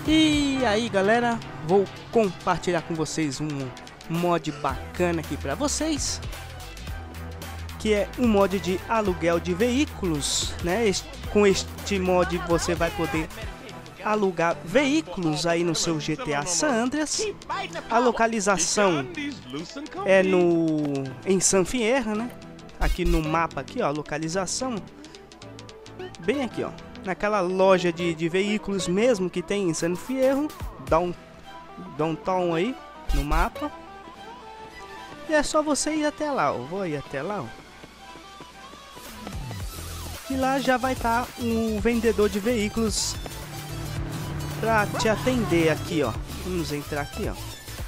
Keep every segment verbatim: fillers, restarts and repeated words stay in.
E aí galera, vou compartilhar com vocês um mod bacana aqui para vocês, que é um mod de aluguel de veículos, né? Este, com este mod você vai poder alugar veículos aí no seu G T A San Andreas. A localização é no em San Fierro, né? Aqui no mapa aqui, ó, a localização bem aqui, ó, naquela loja de, de veículos mesmo que tem em San Fierro, down, downtown aí no mapa. E é só você ir até lá, ó. Vou ir até lá, ó. E lá já vai estar um vendedor de veículos pra te atender aqui, ó. Vamos entrar aqui, ó.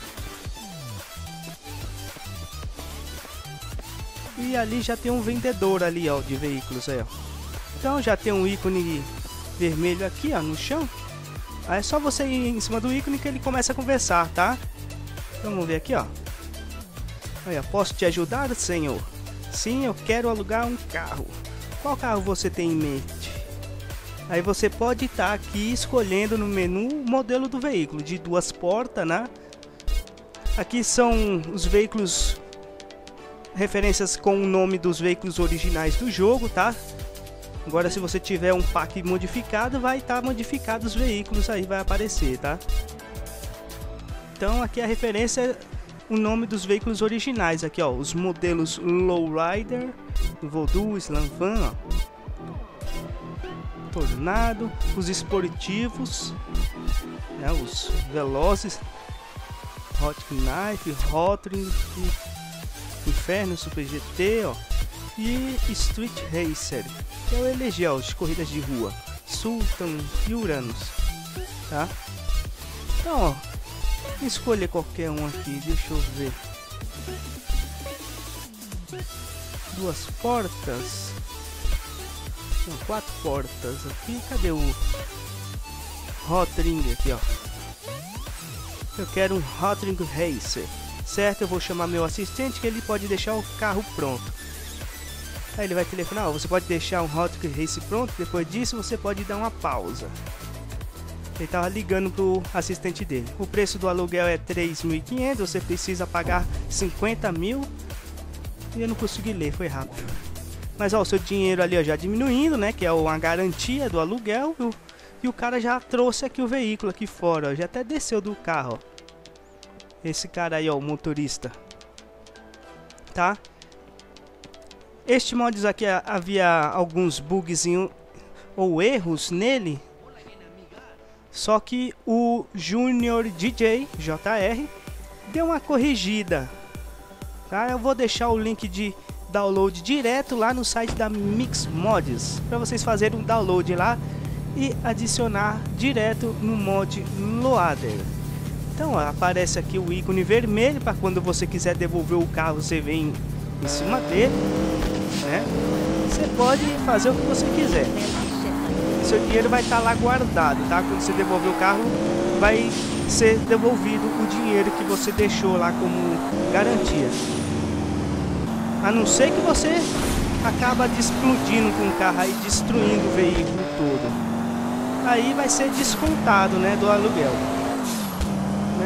E ali já tem um vendedor ali, ó, de veículos aí, ó. Então já tem um ícone vermelho aqui, ó, no chão. Aí é só você ir em cima do ícone que ele começa a conversar, tá? Então, vamos ver aqui, ó. Olha, posso te ajudar, senhor? Sim, eu quero alugar um carro. Qual carro você tem em mente? Aí você pode estar aqui escolhendo no menu o modelo do veículo, de duas portas, né? Aqui são os veículos, referências com o nome dos veículos originais do jogo, tá? Agora, se você tiver um pack modificado, vai estar modificado os veículos, aí vai aparecer, tá? Então aqui a referência, o nome dos veículos originais aqui, ó, os modelos Lowrider, Voodoo, Slam Van, ó, Tornado, os esportivos, né, os velozes, Hot Knife, Hotring, Inferno, Super G T, ó, e Street Racer, que é o L G, ó, de corridas de rua, Sultan e Uranus, tá? Então, ó, escolher qualquer um aqui, deixa eu ver. Duas portas. Não, quatro portas aqui. Cadê o Hotring aqui, ó? Eu quero um Hotring Racer. Certo, eu vou chamar meu assistente que ele pode deixar o carro pronto. Aí ele vai telefonar, ó, você pode deixar um Hotring Racer pronto. Depois disso você pode dar uma pausa. Ele estava ligando pro assistente dele. O preço do aluguel é três mil e quinhentos, você precisa pagar cinquenta mil. E eu não consegui ler, foi rápido. Mas ó, o seu dinheiro ali, ó, já diminuindo, né? Que é uma garantia do aluguel. E o, e o cara já trouxe aqui o veículo aqui fora, ó, já até desceu do carro, ó. Esse cara aí, ó, o motorista. Tá? Este mod aqui havia alguns bugs ou erros nele. Só que o Junior D J, J R, deu uma corrigida, tá? Eu vou deixar o link de download direto lá no site da Mix Mods, para vocês fazerem um download lá e adicionar direto no mod Loader. Então, ó, aparece aqui o ícone vermelho para quando você quiser devolver o carro, você vem em cima dele, né? Você pode fazer o que você quiser. Seu dinheiro vai estar lá guardado, tá? Quando você devolver o carro, vai ser devolvido o dinheiro que você deixou lá como garantia. A não ser que você acaba explodindo com o carro aí, destruindo o veículo todo. Aí vai ser descontado, né, do aluguel, né?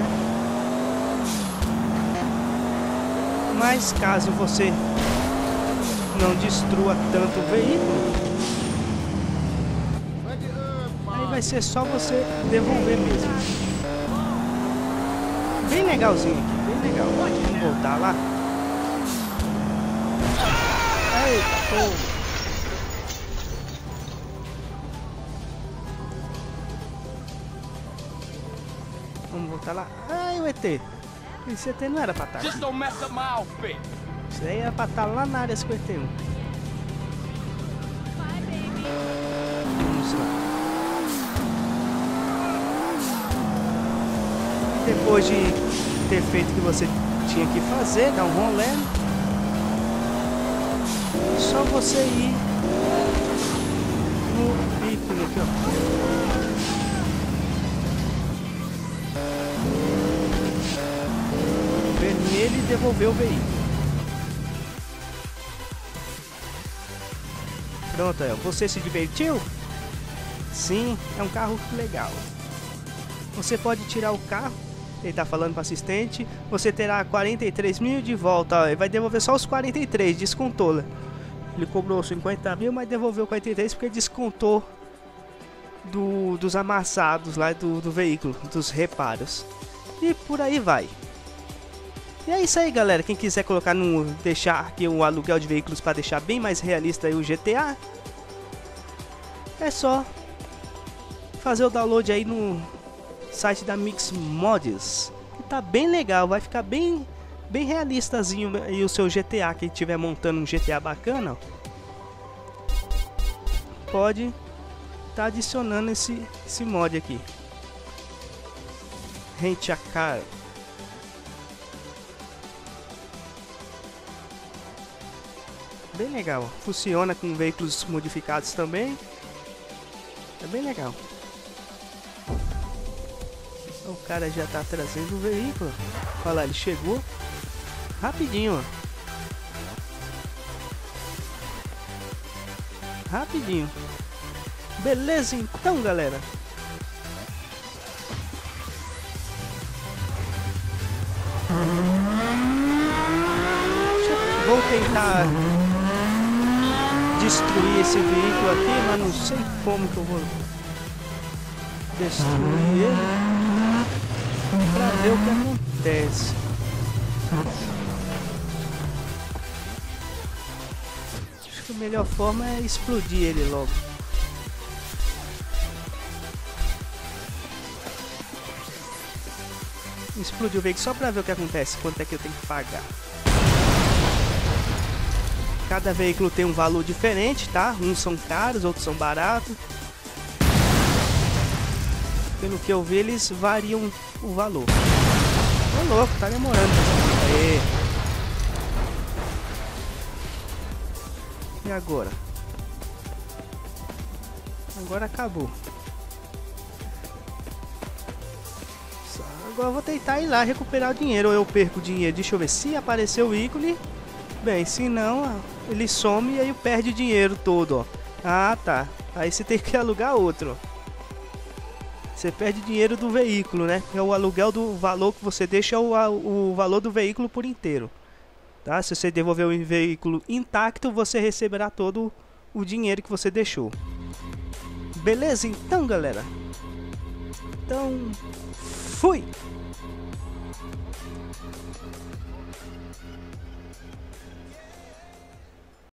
Mas caso você não destrua tanto o veículo, vai ser só você devolver mesmo. Bem legalzinho aqui, bem legal. Vamos voltar lá. Eita, pô. Vamos voltar lá. Ai, o E T. Esse E T não era pra estar aqui. Isso aí era pra estar lá na área cinquenta e um. Vamos lá. Depois de ter feito o que você tinha que fazer, dar um rolê, só você ir no ícone aqui, ó. Vermelho e devolver o veículo. Pronto, aí, você se divertiu? Sim, é um carro legal. você pode tirar o carro. Ele tá falando para o assistente. Você terá quarenta e três mil de volta. Ó, ele vai devolver só os quarenta e três, descontou. Ele cobrou cinquenta mil, mas devolveu quarenta e três porque descontou do, dos amassados lá do, do veículo, dos reparos. E por aí vai. E é isso aí, galera. Quem quiser colocar no deixar aqui o aluguel de veículos para deixar bem mais realista aí o G T A, é só fazer o download aí no site da Mix Mods, que tá bem legal, vai ficar bem bem realistazinho aí o seu G T A. Quem estiver montando um G T A bacana, ó, pode tá adicionando esse esse mod aqui. Rent a Car. Bem legal, ó. Funciona com veículos modificados também. É bem legal. O cara já tá trazendo o veículo. Olha lá, ele chegou rapidinho, ó. Rapidinho. Beleza então, galera. Vou tentar destruir esse veículo aqui, mas não sei como que eu vou destruir ele pra ver o que acontece. Acho que a melhor forma é explodir ele logo. Explodir o veículo só pra ver o que acontece, quanto é que eu tenho que pagar. Cada veículo tem um valor diferente, tá? Uns são caros, outros são baratos. Pelo que eu vi, eles variam o valor. Ô louco, tá demorando. Aê. E agora? Agora acabou. Agora eu vou tentar ir lá recuperar o dinheiro, ou eu perco o dinheiro. Deixa eu ver se apareceu o ícone. Bem, se não, ele some e aí perde o dinheiro todo, ó. Ah, tá. Aí você tem que alugar outro. Você perde dinheiro do veículo, né? É o aluguel do valor que você deixa, o, o valor do veículo por inteiro. Tá? Se você devolver o veículo intacto, você receberá todo o dinheiro que você deixou. Beleza, então, galera? Então, fui!